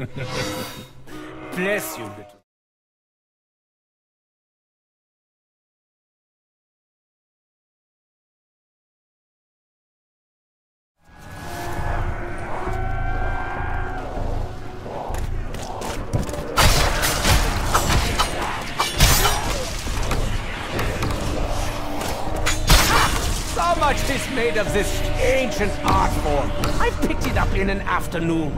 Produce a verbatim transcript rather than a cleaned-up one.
Bless you, little. So much is made of this ancient art form. I picked it up in an afternoon.